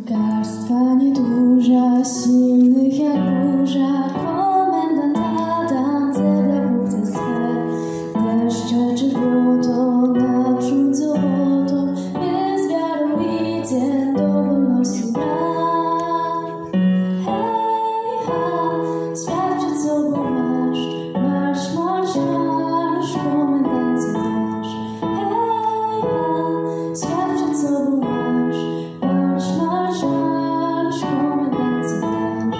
Garstka nieduża, silnych jak burza, komendant Adam zebrał chłopce swe. Deszcze czy błoto, naprzód złoto, bez wiarą idzie do wolności brak. Hej, ha, świat przed sobą masz, marsz, marsz, marsz, komendancie nasz. Hej, ha, świat przed sobą masz, marsz, marsz, marsz, komendancie nasz.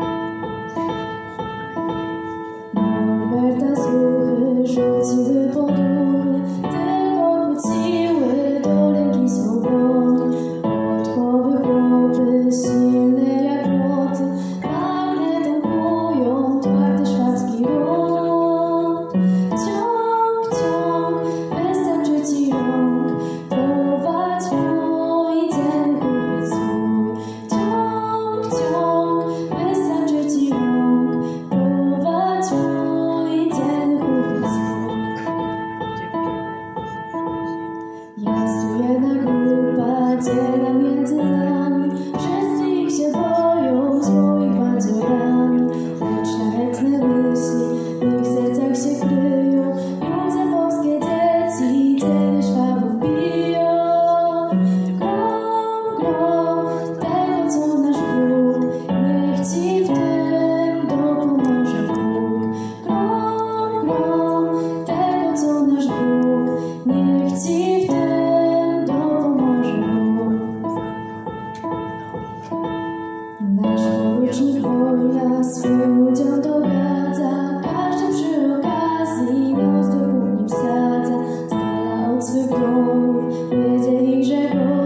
Norberta słuchy rzuciły poduchy, tylko chwyciły do ręki swą broń. Podkowy chłopy, silne jak młoty, magnetem kłują twardy szwedzki ląd. Ciąg, ciąg, wystarczy ci rąk, prowadź mój dzienny chłopiec swój. Ciąg, ciąg, wystarczy ci rąk, prowadź mój dzienny chłopiec swój. Jest tu jedna grupa dzielna między nami, wszyscy ich się boją swoich bandziorami. Lecz szlachetne myśli w ich sercach się kryją, józefowskie dzieci dzielnie szwabów biją. Grom, grom tego, co nasz Bóg, niech ci w tym dopomoże Bóg. Grom, grom tego, co nasz Bóg, niech ci w tym dopomoże Bóg. Nasz porucznik wojna swym ludziom dogadza, każdy przy okazji nos do kuchni wsadza. Z dala od swych domów wiedzie ich, że go